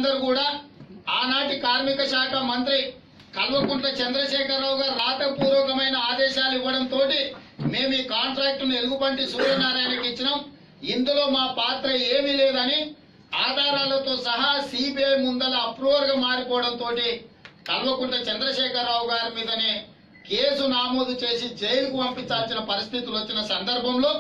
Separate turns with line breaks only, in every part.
సోదరులందరూ కూడా ఆనాటి కార్మిక శాఖ మంత్రి కల్వకుంట్ల చంద్రశేఖరరావు గారు రాతపూర్వకమైన ఆదేశాలు ఇవ్వడంతో మేము ఈ కాంట్రాక్టును ఎలుగుబంటి సూర్యనారాయణకి ఇచ్చినాం. ఇందులో మా పాత్ర ఏమీ లేదని ఆధారాలతో సహా సిబిఐ ముందల అప్రూవర్ గా మారిపోవడంతో కల్వకుంట్ల చంద్రశేఖరరావు గారి మీదనే కేసు నమోదు చేసి జైలుకు పంపించాల్సిన పరిస్థితులు వచ్చిన సందర్భంలో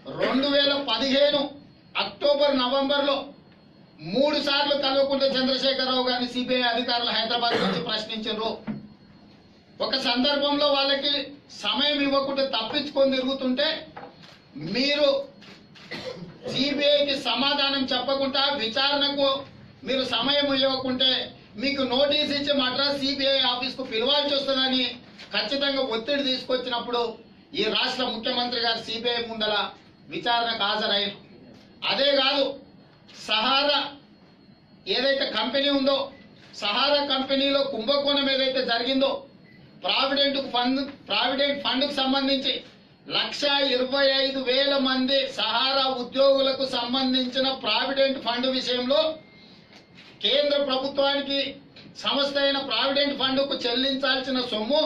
2015 అక్టోబర్ నవంబర్లో 3 సార్లు కల్వకుంట్ల చంద్రశేఖరరావు గారిని సిబిఐ అధికారులు హైదరాబాద్ నుంచి ప్రశ్నించారు. ఒక సందర్భంలో వాళ్ళకి సమయం ఇవ్వకుండా తప్పించుకొని తిరుగుతుంటే మీరు సిబిఐకి సమాధానం చెప్పకుండా విచారణకు మీరు సమయం ఇవ్వకుంటే మీకు నోటీస్ ఇచ్చి మద్రాస్ సిబిఐ ఆఫీస్ కు పిలవాల్సి వస్తుందని ఖచ్చితంగా ఒత్తిడి తీసుకొచ్చినప్పుడు ఈ రాష్ట్ర ముఖ్యమంత్రి గారు సిబిఐ ముందల విచారణకు హాజరయ్యారు. అదే కాదు, సహారా ఏదైతే కంపెనీ ఉందో సహారా కంపెనీలో కుంభకోణం ఏదైతే జరిగిందో ప్రావిడెంట్ ఫండ్ కు సంబంధించి 1,25,000 మంది సహారా ఉద్యోగులకు సంబంధించిన ప్రావిడెంట్ ఫండ్ విషయంలో కేంద్ర ప్రభుత్వానికి సంస్థ అయిన ప్రావిడెంట్ ఫండ్ కు చెల్లించాల్సిన సొమ్ము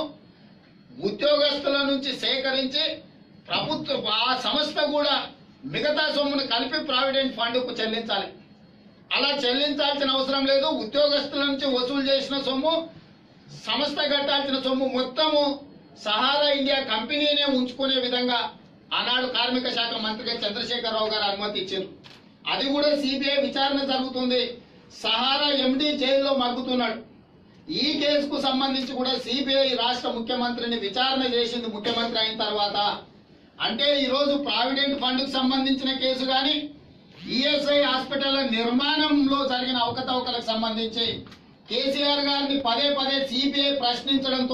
ఉద్యోగస్తుల నుంచి సేకరించి ప్రభుత్వ ఆ సంస్థ కూడా మిగతా సొమ్మును కలిపి ప్రావిడెంట్ ఫండ్ కు చెల్లించాలి. అలా చెల్లించాల్సిన అవసరం లేదు. ఉద్యోగస్తుల నుంచి వసూలు చేసిన సొమ్ము, సంస్థ కట్టాల్సిన సొమ్ము మొత్తము సహారా ఇండియా కంపెనీనే ఉంచుకునే విధంగా ఆనాడు కార్మిక శాఖ మంత్రిగా చంద్రశేఖరరావు గారు అనుమతి ఇచ్చారు. అది కూడా సిబిఐ విచారణ జరుగుతుంది. సహారా ఎండి జైల్లో మగ్గుతున్నాడు. ఈ కేసుకు సంబంధించి కూడా సిబిఐ రాష్ట్ర ముఖ్యమంత్రిని విచారణ చేసింది ముఖ్యమంత్రి అయిన తర్వాత. అంటే ఈరోజు ప్రావిడెంట్ ఫండ్ కు సంబంధించిన కేసు గాని ఈఎస్ఐ హాస్పిటల్ నిర్మాణంలో జరిగిన అవకతవకలకు సంబంధించి కేసీఆర్ గారిని పదే పదే సిబిఐ ప్రశ్నించడంతో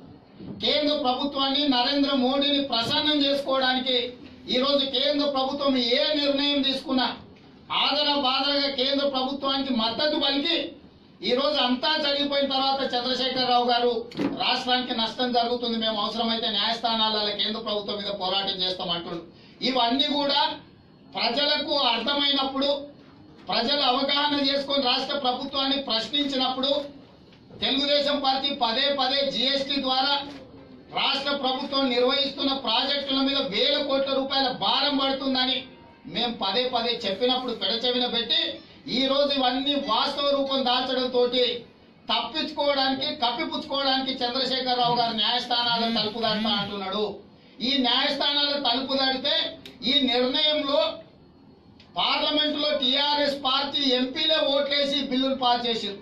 కేంద్ర ప్రభుత్వాన్ని నరేంద్ర మోడీని ప్రసన్నం చేసుకోవడానికి ఈరోజు కేంద్ర ప్రభుత్వం ఏ నిర్ణయం తీసుకున్నా ఆదర బాధగా కేంద్ర ప్రభుత్వానికి మద్దతు పలికి ఈరోజు అంతా జరిగిపోయిన తర్వాత చంద్రశేఖరరావు గారు రాష్ట్రానికి నష్టం జరుగుతుంది, మేము అవసరమైతే న్యాయస్థానాల కేంద్ర ప్రభుత్వం మీద పోరాటం చేస్తామంటున్నారు. ఇవన్నీ కూడా ప్రజలకు అర్థమైనప్పుడు, ప్రజలు అవగాహన చేసుకొని రాష్ట్ర ప్రభుత్వాన్ని ప్రశ్నించినప్పుడు తెలుగుదేశం పార్టీ పదే పదే జీఎస్టీ ద్వారా రాష్ట్ర ప్రభుత్వం నిర్వహిస్తున్న ప్రాజెక్టుల మీద వేల కోట్ల రూపాయల భారం పడుతుందని మేము పదే పదే చెప్పినప్పుడు పెడచెవిన పెట్టి ఈ రోజు ఇవన్నీ వాస్తవ రూపం దాల్చడంతో తప్పించుకోవడానికి కప్పిపుచ్చుకోవడానికి చంద్రశేఖరరావు గారు న్యాయస్థానాల తలుపు దాటుతా అంటున్నాడు. ఈ న్యాయస్థానాల తలుపు దాటితే ఈ నిర్ణయంలో పార్లమెంట్ లో టీఆర్ఎస్ పార్టీ ఎంపీలే ఓట్లేసి బిల్లును పాస్ చేశారు.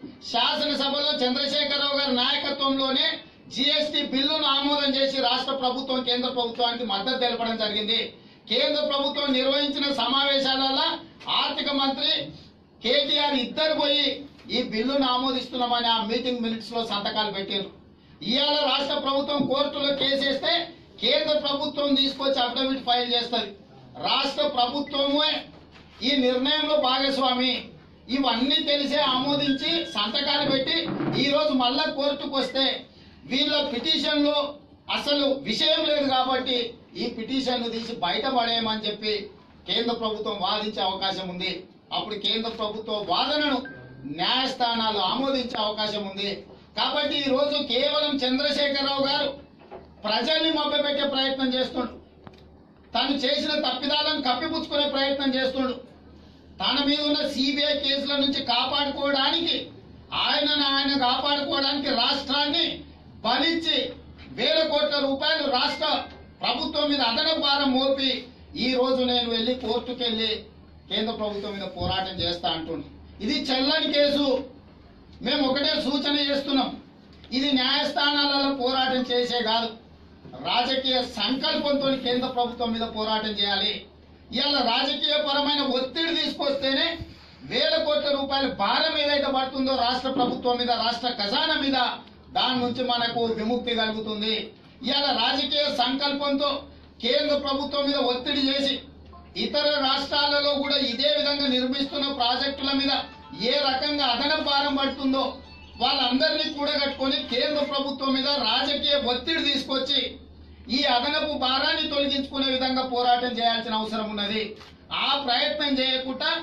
శాసనసభలో చంద్రశేఖరరావు గారి నాయకత్వంలోనే జీఎస్టీ బిల్లును ఆమోదం చేసి రాష్ట్ర ప్రభుత్వం కేంద్ర ప్రభుత్వానికి మద్దతు తెలపడం జరిగింది. కేంద్ర ప్రభుత్వం నిర్వహించిన సమావేశాలలో ఆర్థిక మంత్రి కేటీఆర్ ఇద్దరు పోయి ఈ బిల్లును ఆమోదిస్తున్నామని ఆ మీటింగ్ మినిట్స్ లో సంతకాలు పెట్టారు. ఇవాళ రాష్ట్ర ప్రభుత్వం కోర్టులో కేసేస్తే కేంద్ర ప్రభుత్వం తీసుకొచ్చి అఫిడవిట్ ఫైల్ చేస్తుంది. రాష్ట్ర ప్రభుత్వమే ఈ నిర్ణయంలో భాగస్వామి. ఇవన్నీ తెలిసే ఆమోదించి సంతకాలు పెట్టి ఈ రోజు మళ్ళా కోర్టుకు వస్తే వీళ్ళ పిటిషన్ లో అసలు విషయం లేదు కాబట్టి ఈ పిటిషన్ ను తీసి బయటపడేయమని చెప్పి కేంద్ర ప్రభుత్వం వాదించే అవకాశం ఉంది. అప్పుడు కేంద్ర ప్రభుత్వ వాదనను న్యాయస్థానాలు ఆమోదించే అవకాశం ఉంది. కాబట్టి ఈ రోజు కేవలం చంద్రశేఖరరావు గారు ప్రజల్ని మభ్యపెట్టే ప్రయత్నం చేస్తుండు. తను చేసిన తప్పిదాలను కప్పిపుచ్చుకునే ప్రయత్నం చేస్తుండు. తన మీద ఉన్న సిబిఐ కేసుల నుంచి కాపాడుకోవడానికి ఆయన కాపాడుకోవడానికి రాష్ట్రాన్ని బలిచ్చి వేల కోట్ల రూపాయలు రాష్ట్ర ప్రభుత్వం మీద అదనపు భారం మోపి ఈ రోజు నేను వెళ్లి కోర్టుకు వెళ్లి కేంద్ర ప్రభుత్వం మీద పోరాటం చేస్తా అంటుండు. ఇది చెల్లని కేసు. మేము ఒకటే సూచన చేస్తున్నాం, ఇది న్యాయస్థానాలలో పోరాటం చేసే కాదు, రాజకీయ సంకల్పంతో కేంద్ర ప్రభుత్వం మీద పోరాటం చేయాలి. ఇవాళ రాజకీయ పరమైన ఒత్తిడి తీసుకొస్తేనే వేల కోట్ల రూపాయల భారం ఏదైతే పడుతుందో రాష్ట్ర ప్రభుత్వం మీద, రాష్ట్ర ఖజానా మీద, దాని నుంచి మనకు విముక్తి కలుగుతుంది. ఇవాళ రాజకీయ సంకల్పంతో కేంద్ర ప్రభుత్వం మీద ఒత్తిడి చేసి ఇతర రాష్ట్రాలలో కూడా ఇదే విధంగా నిర్మిస్తున్న ప్రాజెక్టుల మీద ఏ రకంగా అదనపు భారం పడుతుందో వాళ్ళందరినీ కూడగట్టుకొని కేంద్ర ప్రభుత్వం మీద రాజకీయ ఒత్తిడి తీసుకొచ్చి ఈ అదనపు భారాన్ని తొలగించుకునే విధంగా పోరాటం చేయాల్సిన అవసరం ఉన్నది. ఆ ప్రయత్నం చేయకుండా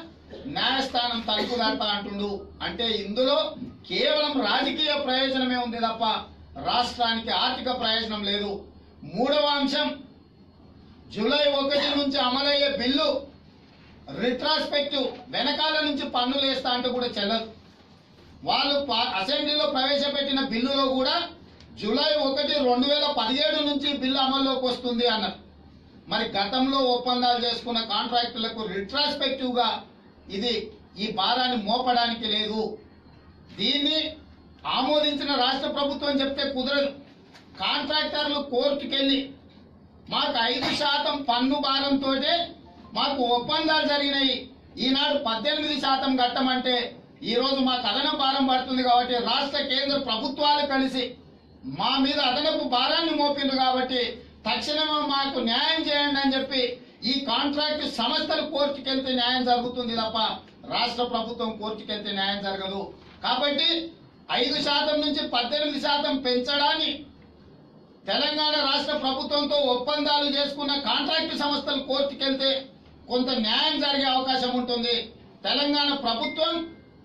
న్యాయస్థానం తలుపు తడతా అంటుండు. అంటే ఇందులో కేవలం రాజకీయ ప్రయోజనమే ఉంది తప్ప రాష్ట్రానికి ఆర్థిక ప్రయోజనం లేదు. మూడవ అంశం, జూలై 1 నుంచి అమలయ్యే బిల్లు రిట్రాస్పెక్టివ్, వెనకాల నుంచి పన్నులు వేస్తా అంటే కూడా చెల్లదు. వాళ్ళు అసెంబ్లీలో ప్రవేశపెట్టిన బిల్లులో కూడా జూలై 1, 2017 నుంచి బిల్లు అమల్లోకి వస్తుంది అన్నారు. మరి గతంలో ఒప్పందాలు చేసుకున్న కాంట్రాక్టులకు రిట్రాస్పెక్టివ్ గా ఇది ఈ భారాన్ని మోపడానికి లేదు. దీన్ని ఆమోదించిన రాష్ట్ర ప్రభుత్వం చెప్తే కుదరదు. కాంట్రాక్టర్లు కోర్టుకెళ్లి మాకు 5% పన్ను భారంతో మాకు ఒప్పందాలు జరిగినాయి, ఈనాడు 18% కట్టమంటే ఈ రోజు మాకు అదనపు భారం పడుతుంది కాబట్టి రాష్ట్ర కేంద్ర ప్రభుత్వాలు కలిసి మా మీద అదనపు భారాన్ని మోపిండ్రు కాబట్టి తక్షణమే మాకు న్యాయం చేయండి అని చెప్పి ఈ కాంట్రాక్ట్ సంస్థలు కోర్టుకెళ్తే న్యాయం జరుగుతుంది తప్ప రాష్ట్ర ప్రభుత్వం కోర్టుకెళ్తే న్యాయం జరగదు. కాబట్టి 5% నుంచి 18% పెంచడాన్ని తెలంగాణ రాష్ట్ర ప్రభుత్వంతో ఒప్పందాలు చేసుకున్న కాంట్రాక్ట్ సంస్థలు కోర్టుకెళ్తే కొంత న్యాయం జరిగే అవకాశం ఉంటుంది. తెలంగాణ ప్రభుత్వం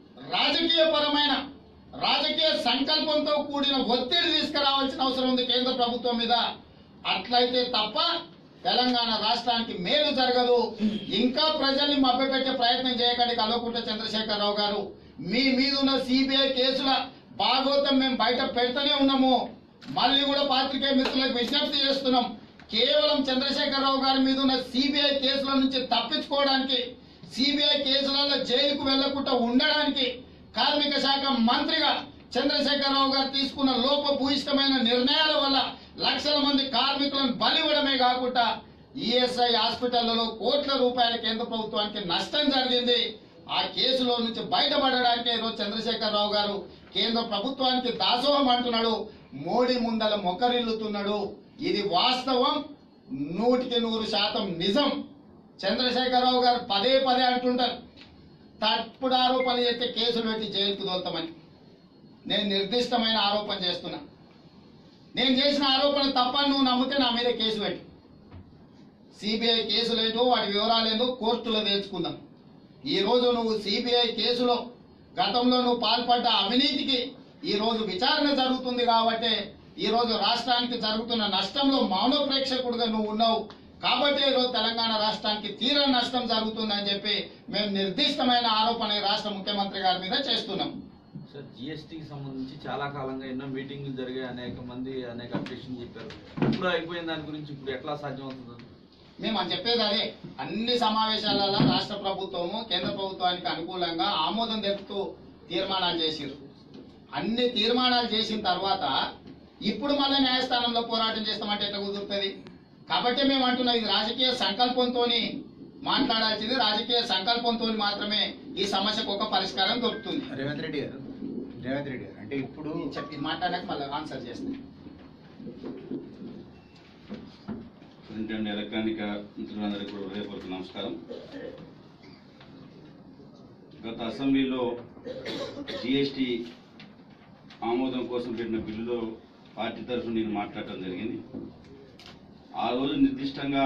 రాజకీయ సంకల్పంతో కూడిన ఒత్తిడి తీసుకురావాల్సిన అవసరం ఉంది కేంద్ర ప్రభుత్వం మీద. అట్లయితే తప్ప తెలంగాణ రాష్ట్రానికి మేలు జరగదు. ఇంకా ప్రజల్ని మభ్యపెట్టే ప్రయత్నం చేయకండి కల్వకుంట్ల చంద్రశేఖరరావు గారు. మీ మీదున్న సిబిఐ కేసుల భాగోతం మేము బయట పెడుతూనే ఉన్నాము. మళ్ళీ కూడా పాత్రికేయ మిత్రులకు విజ్ఞప్తి చేస్తున్నాం. కేవలం చంద్రశేఖరరావు గారి మీద ఉన్న సిబిఐ కేసుల నుంచి తప్పించుకోవడానికి, సిబిఐ కేసులలో జైలుకు వెళ్లకుండా ఉండడానికి కార్మిక శాఖ మంత్రిగా చంద్రశేఖరరావు గారు తీసుకున్న లోపభూయిష్టమైన నిర్ణయాల వల్ల లక్షల మంది కార్మికులను బలివ్వడమే కాకుండా ఈఎస్ఐ హాస్పిటళ్లలో కోట్ల రూపాయల కేంద్ర ప్రభుత్వానికి నష్టం జరిగింది. ఆ కేసులో నుంచి బయటపడడానికి ఈరోజు చంద్రశేఖరరావు గారు కేంద్ర ప్రభుత్వానికి దాసోహం అంటున్నాడు. మోడీ ముందల మొక్కరిల్లుతున్నాడు. ఇది వాస్తవం, 100% నిజం. చంద్రశేఖరరావు గారు పదే అంటుంటారు తప్పుడు ఆరోపణలు చేస్తే కేసులు పెట్టి జైలుకు దోల్తామని. నేను నిర్దిష్టమైన ఆరోపణ చేస్తున్నా. నేను చేసిన ఆరోపణ తప్పని నువ్వు నమ్మితే నా మీద కేసు పెట్టు. సిబిఐ కేసులేంటో వాటి వివరాలేందో కోర్టులో తేల్చుకుందాం. ఈ రోజు నువ్వు సిబిఐ కేసులో గతంలో నువ్వు పాల్పడ్డ అవినీతికి ఈ రోజు విచారణ జరుగుతుంది కాబట్టి ఈ రోజు రాష్ట్రానికి జరుగుతున్న నష్టంలో మౌన ప్రేక్షకుడుగా నువ్వు ఉన్నావు కాబట్టి ఈరోజు తెలంగాణ రాష్ట్రానికి తీరని నష్టం జరుగుతుందని చెప్పి మేము నిర్దిష్టమైన ఆరోపణ రాష్ట్ర ముఖ్యమంత్రి గారి మీద చేస్తున్నాం.
సార్, జిఎస్టీకి సంబంధించి చాలా కాలంగా ఎన్నో మీటింగ్లు జరిగాయి, అనేక అప్డేషన్ చెప్పారు. ఇప్పుడు అయిపోయిన దాని గురించి ఇప్పుడు ఎట్లా సాధ్యమవుతుంది?
మేము అని చెప్పేది అదే. అన్ని సమావేశాలలో రాష్ట్ర ప్రభుత్వము కేంద్ర ప్రభుత్వానికి అనుకూలంగా ఆమోదం తెలుపుతూ తీర్మానాలు చేసిరు. అన్ని తీర్మానాలు చేసిన తర్వాత ఇప్పుడు మళ్ళీ న్యాయస్థానంలో పోరాటం చేస్తామంటే ఎట్లా కుదురుతుంది? కాబట్టి మేము అంటున్నాం ఇది రాజకీయ సంకల్పంతో మాట్లాడాల్సింది. రాజకీయ సంకల్పంతో మాత్రమే ఈ సమస్యకు ఒక పరిష్కారం దొరుకుతుంది.
రేవంత్ రెడ్డి గారు అంటే ఇప్పుడు
చెప్పి మాట్లాడాక మళ్ళీ ఆన్సర్ చేస్తాం.
ఎలక్ట్రానిక్ మిత్రులందరికీ కూడా హృదయపూర్వక నమస్కారం. గత అసెంబ్లీలో జిఎస్టీ ఆమోదం కోసం పెట్టిన బిల్లులో పార్టీ తరఫున నేను మాట్లాడటం జరిగింది. ఆ రోజు నిర్దిష్టంగా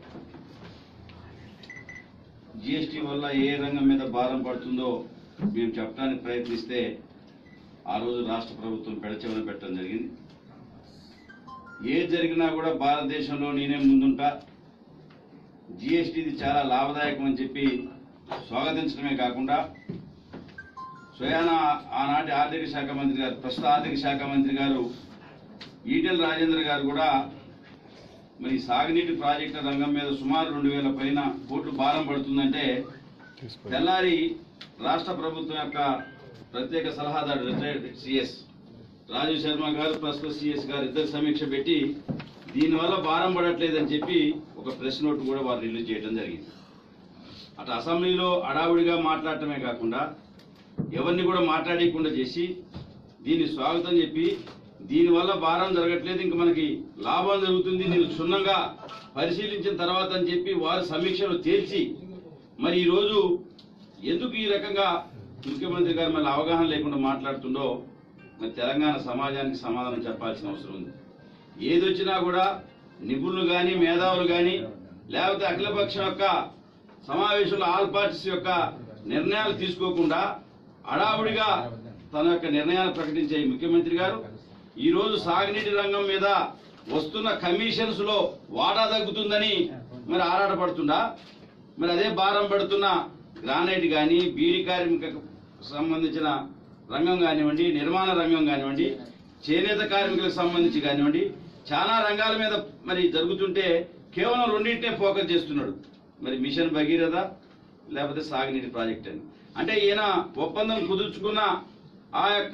జిఎస్టీ వల్ల ఏ రంగం మీద భారం పడుతుందో మేము చెప్పడానికి ప్రయత్నిస్తే ఆ రోజు రాష్ట్ర ప్రభుత్వం పెడచెవిన పెట్టడం జరిగింది. ఏది జరిగినా కూడా భారతదేశంలో నేనే ముందుంటా, జిఎస్టీది చాలా లాభదాయకం అని చెప్పి స్వాగతించడమే కాకుండా స్వయాన ఆనాటి ఆర్థిక శాఖ మంత్రి గారు, ప్రస్తుత ఆర్థిక శాఖ మంత్రి గారు ఈటెల రాజేంద్ర గారు కూడా మరి సాగునీటి ప్రాజెక్టుల రంగం మీద సుమారు 2000 పైన కోట్లు భారం పడుతుందంటే తెల్లారి రాష్ట్ర ప్రభుత్వం యొక్క ప్రత్యేక సలహాదారు రిటైర్డ్ సిఎస్ రాజీవ్ శర్మ గారు, ప్రస్తుత సిఎస్ గారు ఇద్దరు సమీక్ష పెట్టి దీనివల్ల భారం పడట్లేదని చెప్పి ఒక ప్రెస్ నోట్ కూడా వారు రిలీజ్ చేయడం జరిగింది. అటు అసెంబ్లీలో అడావుడిగా మాట్లాడటమే కాకుండా ఎవరిని కూడా మాట్లాడకుండా చేసి దీన్ని స్వాగతం చెప్పి దీనివల్ల భారం జరగట్లేదు, ఇంక మనకి లాభం జరుగుతుంది, నేను క్షుణ్ణంగా పరిశీలించిన తర్వాత అని చెప్పి వారు సమీక్షలో తేల్చి మరి ఈరోజు ఎందుకు ఈ రకంగా ముఖ్యమంత్రి గారు మళ్ళీ అవగాహన లేకుండా మాట్లాడుతుండో మరి తెలంగాణ సమాజానికి సమాధానం చెప్పాల్సిన అవసరం ఉంది. ఏదొచ్చినా కూడా నిపుణులు కానీ మేధావులు కానీ లేకపోతే అఖిలపక్షం యొక్క సమావేశంలో ఆల్ పార్టీస్ యొక్క నిర్ణయాలు తీసుకోకుండా హడావుడిగా తన యొక్క నిర్ణయాలు ప్రకటించే ఈ ముఖ్యమంత్రి గారు ఈ రోజు సాగునీటి రంగం మీద వస్తున్న కమిషన్స్ లో వాటా తగ్గుతుందని మరి ఆరాటపడుతుందా? మరి అదే భారం పడుతున్న గ్రానైట్ కానీ బీడీ కార్మిక సంబంధించిన రంగం కానివ్వండి, నిర్మాణ రంగం కానివ్వండి, చేనేత కార్మికులకు సంబంధించి కానివ్వండి, చాలా రంగాల మీద మరి జరుగుతుంటే కేవలం రెండింటినే ఫోకస్ చేస్తున్నాడు. మరి మిషన్ భగీరథ లేకపోతే సాగునీటి ప్రాజెక్ట్ అని. అంటే ఈయన ఒప్పందం కుదుర్చుకున్న ఆ యొక్క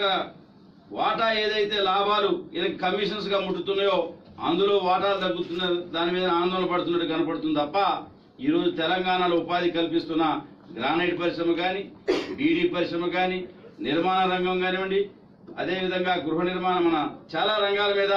వాటా ఏదైతే లాభాలు ఈయనకి కమిషన్స్ గా ముట్టుతున్నాయో అందులో వాటాలు తగ్గుతున్న దాని మీద ఆందోళన పడుతున్నట్టు కనపడుతుంది తప్ప ఈ రోజు తెలంగాణలో ఉపాధి కల్పిస్తున్న గ్రానైట్ పరిశ్రమ కానీ, బీడీ పరిశ్రమ కానీ, నిర్మాణ రంగం కానివ్వండి, అదేవిధంగా గృహ నిర్మాణం, మన చాలా రంగాల మీద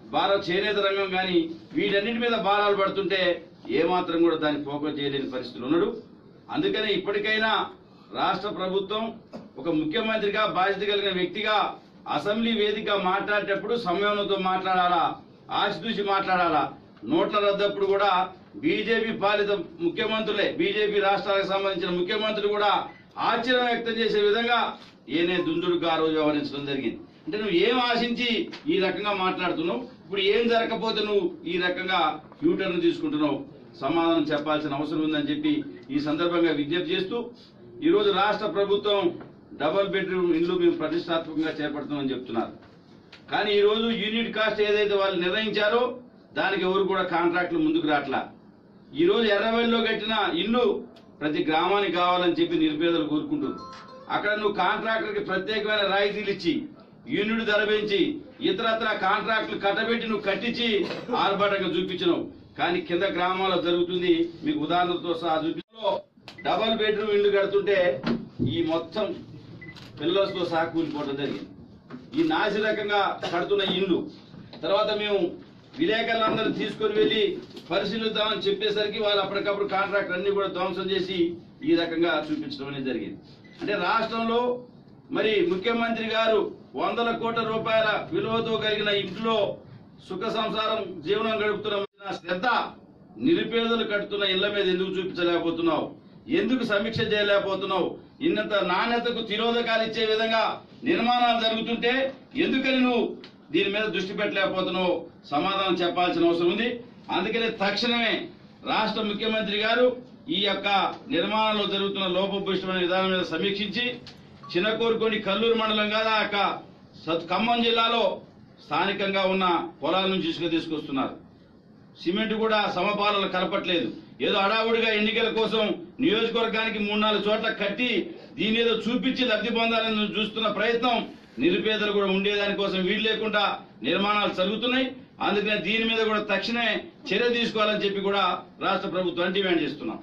చేనేత రంగం కానీ వీటన్నిటి మీద భారాలు పడుతుంటే ఏమాత్రం కూడా దాన్ని ఫోకస్ చేయలేని పరిస్థితులు ఉన్నాడు. అందుకనే ఇప్పటికైనా రాష్ట్ర ప్రభుత్వం ఒక ముఖ్యమంత్రిగా బాధ్యత కలిగిన వ్యక్తిగా అసెంబ్లీ వేదికగా మాట్లాడేటప్పుడు సంయమనంతో మాట్లాడాలా, ఆచితూచి మాట్లాడాలా. నోట్ల రద్దప్పుడు కూడా బీజేపీ పాలిత ముఖ్యమంత్రులే, బీజేపీ రాష్ట్రాలకు సంబంధించిన ముఖ్యమంత్రులు కూడా ఆశ్చర్యం వ్యక్తం చేసే విధంగా ఏనే దుందుడుగా ఆ రోజు వ్యవహరించడం జరిగింది. అంటే నువ్వు ఏం ఆశించి ఈ రకంగా మాట్లాడుతున్నావు? ఇప్పుడు ఏం జరగకపోతే నువ్వు ఈ రకంగా యూటర్న్ తీసుకుంటున్నావు? సమాధానం చెప్పాల్సిన అవసరం ఉందని చెప్పి ఈ సందర్భంగా విజ్ఞప్తి చేస్తూ ఈ రోజు రాష్ట్ర ప్రభుత్వం డబుల్ బెడ్రూమ్ ఇళ్లు మేము ప్రతిష్టాత్మకంగా చేపడుతున్నామని చెప్తున్నారు. కానీ ఈ రోజు యూనిట్ కాస్ట్ ఏదైతే వాళ్ళు నిర్ణయించారో దానికి ఎవరు కూడా కాంట్రాక్టులు ముందుకు రావట్లా. ఈ రోజు ఎర్రవెల్లిలో కట్టిన ఇల్లు ప్రతి గ్రామానికి కావాలని చెప్పి నిరుపేదలు కోరుకుంటున్నారు. అక్కడ నువ్వు కాంట్రాక్టర్కి ప్రత్యేకమైన రాయితీలు ఇచ్చి యూనిట్ ధర పెంచి ఇతరత్ర కాంట్రాక్టులు కట్టబెట్టి నువ్వు కట్టించి ఆర్భాటంగా చూపించినావు. కానీ కింద గ్రామాల్లో జరుగుతుంది. మీకు ఉదాహరణతో సహా చూపించలో డబల్ బెడ్రూమ్ ఇల్లు కడుతుంటే ఈ మొత్తం పిల్లలతో సహా కూలిపోవడం జరిగింది. ఈ నాసి రకంగా కడుతున్న ఇల్లు తర్వాత మేము విలేకరులందరూ తీసుకుని వెళ్లి పరిశీలిద్దామని చెప్పేసరికి వాళ్ళు అప్పటికప్పుడు కాంట్రాక్ట్ అన్ని కూడా ధ్వంసం చేసి ఈ రకంగా చూపించడం అనేది జరిగింది. అంటే రాష్ట్రంలో మరి ముఖ్యమంత్రి గారు 100 కోట్ల రూపాయల విలువతో కలిగిన ఇంట్లో సుఖ సంసారం జీవనం గడుపుతున్న శ్రద్ధ నిరుపేదలు కడుతున్న ఇళ్ల మీద ఎందుకు చూపించలేకపోతున్నావు? ఎందుకు సమీక్ష చేయలేకపోతున్నావు? ఇంత నాణ్యతకు తిరోధకాలు ఇచ్చే విధంగా నిర్మాణాలు జరుగుతుంటే ఎందుకని నువ్వు దీని మీద దృష్టి పెట్టలేకపోతున్నావు? సమాధానం చెప్పాల్సిన అవసరం ఉంది. అందుకనే తక్షణమే రాష్ట్ర ముఖ్యమంత్రి గారు ఈ యొక్క నిర్మాణంలో జరుగుతున్న లోపభూయిష్టమైన విధానం మీద సమీక్షించి చిన్నకోరుకొని కల్లూరు మండలం కాదా ఖమ్మం జిల్లాలో స్థానికంగా ఉన్న పొలాల నుంచి ఇసుక తీసుకొస్తున్నారు. సిమెంట్ కూడా సమపాలనలు కలపట్లేదు. ఏదో హడావుడిగా ఎన్నికల కోసం నియోజకవర్గానికి 3-4 చోట్ల కట్టి దీని ఏదో చూపించి లబ్ధి పొందాలని చూస్తున్న ప్రయత్నం నిరుపేదలు కూడా ఉండేదానికోసం వీలు లేకుండా నిర్మాణాలు జరుగుతున్నాయి. అందుకనే దీని మీద కూడా తక్షణమే చర్య తీసుకోవాలని చెప్పి కూడా రాష్ట్ర ప్రభుత్వాన్ని డిమాండ్ చేస్తున్నాం.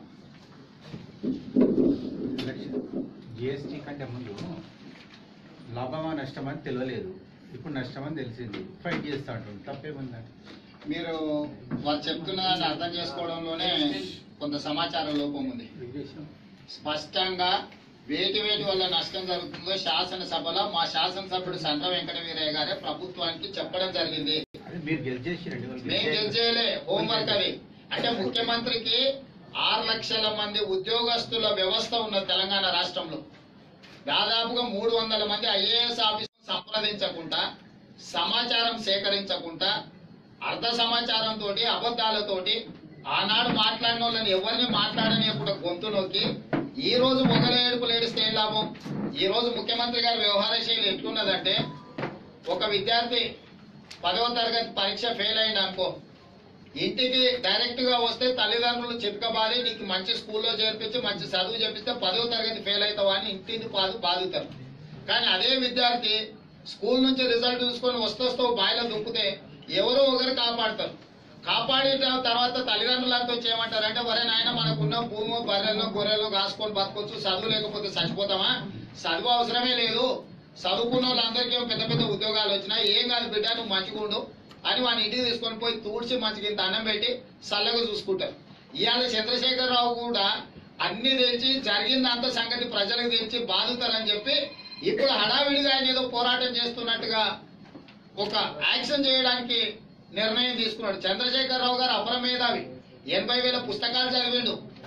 జిఎస్టీ కంటే ముందు లాభమా నష్టమని తెలియలేదు, ఇప్పుడు నష్టమని తెలిసింది. ఫైట్ చేస్తా ఉంటుంది, తప్పేముందండి?
మీరు వాళ్ళు చెప్తున్నదాన్ని అర్థం చేసుకోవడంలోనే కొంత సమాచార లోపం ఉంది. స్పష్టంగా వేటి వల్ల నష్టం జరుగుతుందో శాసనసభలో మా శాసనసభ్యుడు సండ్ర వెంకట వీరయ్య గారే ప్రభుత్వానికి చెప్పడం జరిగింది.
మీరు గెలిచేసిరండి,
మేము గెలిచేయలే, హోంవర్క్ అది. అంటే ముఖ్యమంత్రికి 6 లక్షల మంది ఉద్యోగస్తుల వ్యవస్థ ఉన్న తెలంగాణ రాష్ట్రంలో దాదాపుగా 300 మంది ఐఏఎస్ ఆఫీసులు సంప్రదించకుండా, సమాచారం సేకరించకుండా, అర్ధ సమాచారంతో అబద్దాలతోటి ఆనాడు మాట్లాడిన వాళ్ళని ఎవరిని మాట్లాడనియకుండా గొంతు నొక్కి ఈ రోజు మొగల ఏడుపులు ఏడిస్తే ఏం లాభం? ఈ రోజు ముఖ్యమంత్రి గారి వ్యవహార శైలి ఎట్లున్నదంటే, ఒక విద్యార్థి 10వ తరగతి పరీక్ష ఫెయిల్ అయింది అనుకో, ఇంటికి డైరెక్ట్ గా వస్తే తల్లిదండ్రులు చితకబాది నీకు మంచి స్కూల్లో చేర్పించి మంచి చదువు చెప్పిస్తే 10వ తరగతి ఫెయిల్ అవుతావా అని ఇంటిని బాదుతారు. కానీ అదే విద్యార్థి స్కూల్ నుంచి రిజల్ట్ చూసుకొని వస్తూ బాయిలో దుంకుతే ఎవరో ఒకరు కాపాడతారు. కాపాడిన తర్వాత తల్లిదండ్రులంతా వచ్చి ఏమంటారంటే, వరే నాయన మనకున్న భూమో బర్రెల్లో గొర్రెల్లో కాసుకొని బతకొచ్చు, చదువు లేకపోతే చచ్చిపోతామా, చదువు అవసరమే లేదు, చదువుకున్న వాళ్ళందరికీ పెద్ద పెద్ద ఉద్యోగాలు వచ్చినాయి, ఏం కాదు బిడ్డ నువ్వు మంచిగుండు అని వాని ఇంటికి తీసుకొని పోయి తూడ్చి మంచిగా ఇంత అన్నం పెట్టి చల్లగా చూసుకుంటారు. ఇవాళ చంద్రశేఖరరావు కూడా అన్ని తెచ్చి జరిగిందంత సంగతి ప్రజలకు తెచ్చి బాదుతారని చెప్పి ఇప్పుడు హడావిడిగా ఆయన ఏదో పోరాటం చేస్తున్నట్టుగా ఒక యాక్షన్ చేయడానికి నిర్ణయం తీసుకున్నాడు. చంద్రశేఖరరావు గారు అపరమేధావి, 80,000 పుస్తకాలు చదివిండు,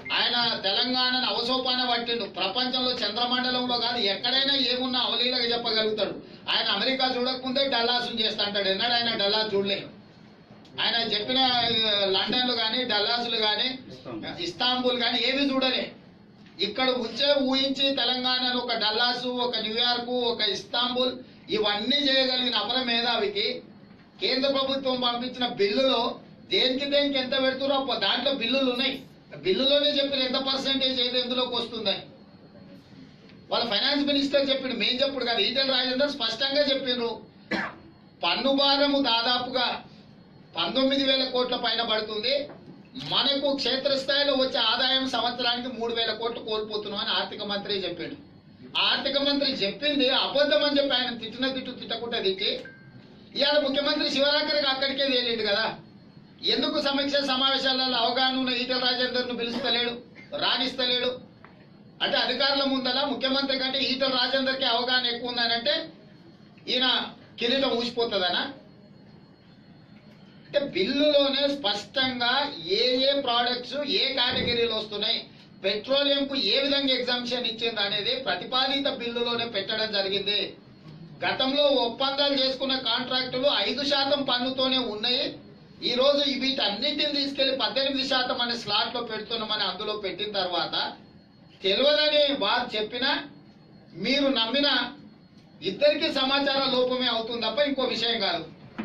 ఆయన తెలంగాణను అవసోపాన పట్టిండు. ప్రపంచంలో చంద్రమండలంలో కాదు ఎక్కడైనా ఏమున్నా అవలీలగా చెప్పగలుగుతాడు. ఆయన అమెరికా చూడకముందే డల్లాసు చేస్తా అంటాడు. ఎన్నడూ ఆయన డల్లాస్ చూడలే. ఆయన చెప్పిన లండన్లు కానీ డల్లాసులు కానీ ఇస్తాంబుల్ కానీ ఏమి చూడలే. ఇక్కడ ఊహించి తెలంగాణను ఒక డల్లాసు, ఒక న్యూయార్కు, ఒక ఇస్తాంబుల్ ఇవన్నీ చేయగలిగిన అపర మేధావికి కేంద్ర ప్రభుత్వం పంపించిన బిల్లులో దేనికి ఎంత పెడుతురో దాంట్లో బిల్లులు ఉన్నాయి. బిల్లులోనే చెప్పిన ఎంత పర్సెంటేజ్ ఏది ఎందులోకి వస్తుందని వాళ్ళ ఫైనాన్స్ మినిస్టర్ చెప్పిండు. మేం చెప్పుడు కాదు, ఈటెల రాజేందర్ స్పష్టంగా చెప్పిండ్రు. పన్ను భారము దాదాపుగా 19,000 కోట్ల పైన పడుతుంది. మనకు క్షేత్రస్థాయిలో వచ్చే ఆదాయం సంవత్సరానికి 3,000 కోట్లు కోల్పోతున్నాం అని ఆర్థిక మంత్రి చెప్పాడు. ఆర్థిక మంత్రి చెప్పింది అబద్ధం అని చెప్పి ఆయన తిట్టకుండా తిట్టి ఇవాళ ముఖ్యమంత్రి శివరాకరికి అక్కడికే తేలిండు కదా. ఎందుకు సమీక్ష సమావేశాలలో అవగాహన ఉన్న ఈటెల రాజేందర్ ను పిలుస్తలేడు, రాణిస్తలేడు? అంటే అధికారుల ముందల ముఖ్యమంత్రి కంటే ఈటెల రాజేందర్ కి అవగాహన ఎక్కువ ఉందనంటే ఈయన కిరీటం ఊసిపోతుందనా? అంటే బిల్లులోనే స్పష్టంగా ఏ ప్రోడక్ట్స్ ఏ కేటగిరీలో వస్తున్నాయి, పెట్రోలియం కు ఏ విధంగా ఎగ్జామ్షన్ ఇచ్చింది అనేది ప్రతిపాదిత బిల్లులోనే పెట్టడం జరిగింది. గతంలో ఒప్పందాలు చేసుకున్న కాంట్రాక్టులు 5% పన్నుతోనే ఉన్నాయి. ఈ రోజు వీటన్నిటిని తీసుకెళ్లి 18% అనే స్లాట్ లో పెడుతున్నామని అందులో పెట్టిన తర్వాత తెలియదని వారు చెప్పినా మీరు నమ్మిన ఇద్దరికి సమాచార లోపమే అవుతుంది తప్ప ఇంకో విషయం కాదు.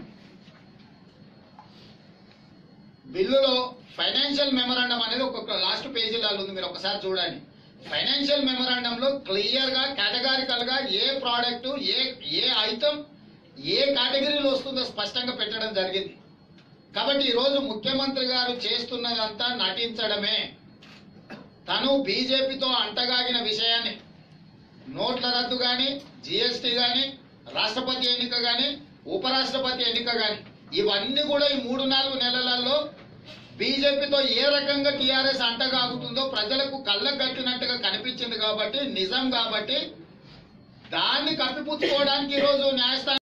బిల్లులో ఫైనాన్షియల్ మెమరాండం అనేది ఒక్కొక్క లాస్ట్ పేజీలలో ఉంది, మీరు ఒకసారి చూడండి. ఫైనాన్షియల్ మెమరాండం లో క్లియర్ గా కేటగారికల్ గా ఏ ప్రోడక్ట్ ఏ ఐటమ్ ఏ కేటగిరీలో వస్తుందో స్పష్టంగా పెట్టడం జరిగింది. కాబట్టి ఈ రోజు ముఖ్యమంత్రి గారు చేస్తున్నదంతా నటించడమే. తను బీజేపీతో అంటగాగిన విషయాన్ని నోట్ల రద్దు గాని, జీఎస్టీ గాని, రాష్ట్రపతి ఎన్నిక గాని, ఉపరాష్ట్రపతి ఎన్నిక గాని ఇవన్నీ కూడా ఈ 3-4 నెలలలో బీజేపీతో ఏ రకంగా టీఆర్ఎస్ అంటగాగుతుందో ప్రజలకు కళ్ళకు కట్టినట్టుగా కనిపించింది. కాబట్టి నిజం కాబట్టి దాన్ని కప్పిపుచ్చుకోవడానికి ఈ రోజు న్యాయస్థానం